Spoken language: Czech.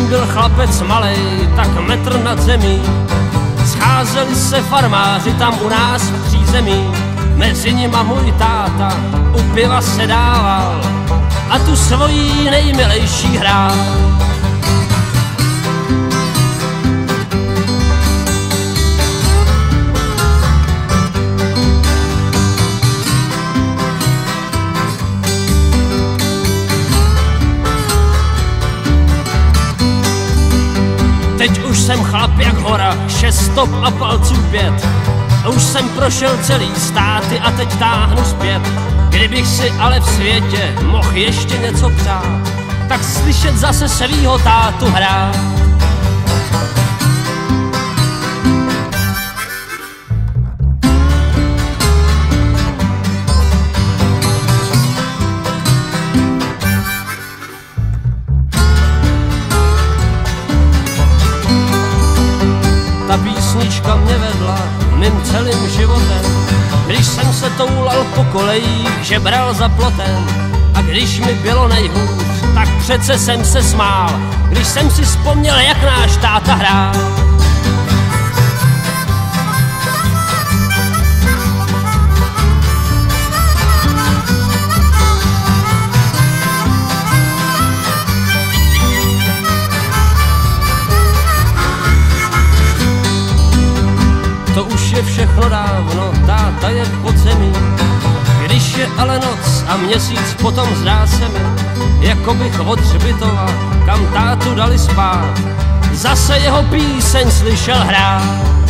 byl chlapec malej, tak metr nad zemí. Scházeli se farmáři tam u nás v přízemí. Mezi nima můj táta u piva se dával a tu svojí nejmilejší hrál. Teď už jsem chlap jak hora, 6 stop a palců 5. Už jsem prošel celý státy a teď táhnu zpět. Kdybych si ale v světě mohl ještě něco přát, tak slyšet zase svýho tátu hrát. Ta písnička mě vedla mým celým životem, když jsem se toulal po kolejích, žebral za plotem. A když mi bylo nejhůř, tak přece jsem se smál, když jsem si vzpomněl, jak náš táta hrál. To už je všechno dávno, táta je pod zemí. Když je ale noc a měsíc, potom zdá se mi, jako bych od hřbitova, kam tátu dali spát, zase jeho píseň slyšel hrát.